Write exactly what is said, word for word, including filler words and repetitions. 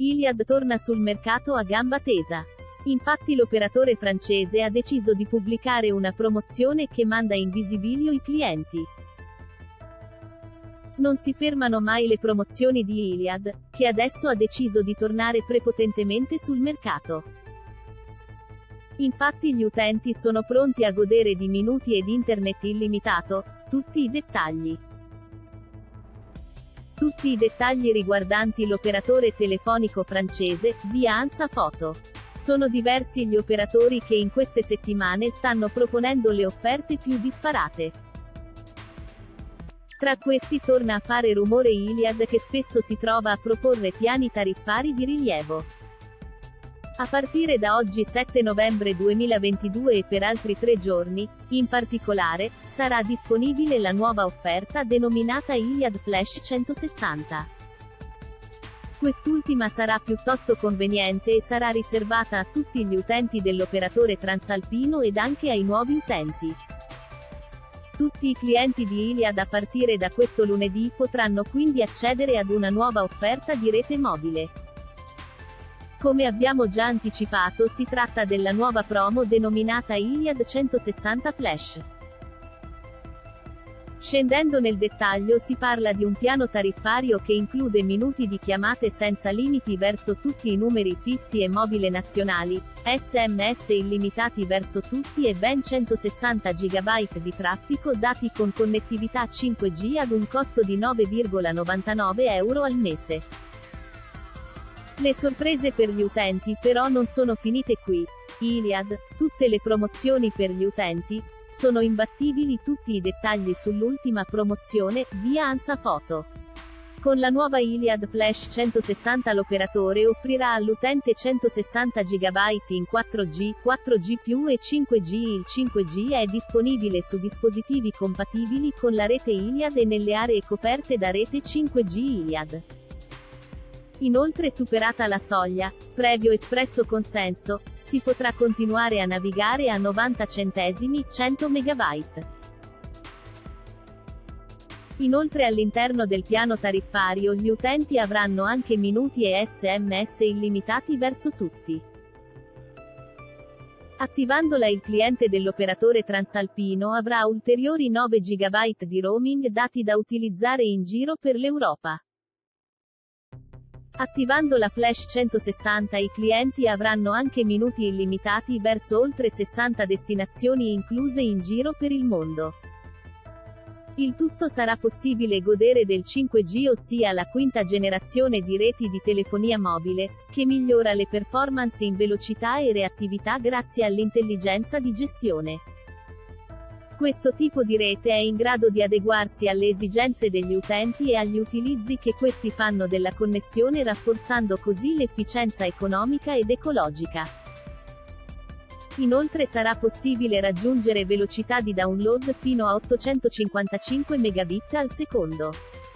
Iliad torna sul mercato a gamba tesa. Infatti l'operatore francese ha deciso di pubblicare una promozione che manda in visibilio i clienti. Non si fermano mai le promozioni di Iliad, che adesso ha deciso di tornare prepotentemente sul mercato. Infatti gli utenti sono pronti a godere di minuti ed internet illimitato, tutti i dettagli. Tutti i dettagli riguardanti l'operatore telefonico francese, via Ansa Photo. Sono diversi gli operatori che in queste settimane stanno proponendo le offerte più disparate. Tra questi torna a fare rumore Iliad, che spesso si trova a proporre piani tariffari di rilievo. A partire da oggi sette novembre duemilaventidue e per altri tre giorni, in particolare, sarà disponibile la nuova offerta denominata Iliad Flash centosessanta. Quest'ultima sarà piuttosto conveniente e sarà riservata a tutti gli utenti dell'operatore transalpino ed anche ai nuovi utenti. Tutti i clienti di Iliad a partire da questo lunedì potranno quindi accedere ad una nuova offerta di rete mobile. Come abbiamo già anticipato, si tratta della nuova promo denominata Iliad centosessanta Flash. Scendendo nel dettaglio si parla di un piano tariffario che include minuti di chiamate senza limiti verso tutti i numeri fissi e mobile nazionali, sms illimitati verso tutti e ben centosessanta giga di traffico dati con connettività cinque G ad un costo di nove virgola novantanove euro al mese. Le sorprese per gli utenti però non sono finite qui. Iliad, tutte le promozioni per gli utenti, sono imbattibili tutti i dettagli sull'ultima promozione, via Ansa Photo. Con la nuova Iliad Flash centosessanta l'operatore offrirà all'utente centosessanta giga in quattro G, quattro G più e cinque G. Il cinque G è disponibile su dispositivi compatibili con la rete Iliad e nelle aree coperte da rete cinque G Iliad. Inoltre, superata la soglia, previo espresso consenso, si potrà continuare a navigare a novanta centesimi, cento megabyte. Inoltre all'interno del piano tariffario gli utenti avranno anche minuti e sms illimitati verso tutti. Attivandola il cliente dell'operatore transalpino avrà ulteriori nove giga di roaming dati da utilizzare in giro per l'Europa. Attivando la Flash centosessanta i clienti avranno anche minuti illimitati verso oltre sessanta destinazioni incluse in giro per il mondo. Il tutto sarà possibile godere del cinque G, ossia la quinta generazione di reti di telefonia mobile, che migliora le performance in velocità e reattività grazie all'intelligenza di gestione. Questo tipo di rete è in grado di adeguarsi alle esigenze degli utenti e agli utilizzi che questi fanno della connessione, rafforzando così l'efficienza economica ed ecologica. Inoltre sarà possibile raggiungere velocità di download fino a ottocentocinquantacinque megabit al secondo.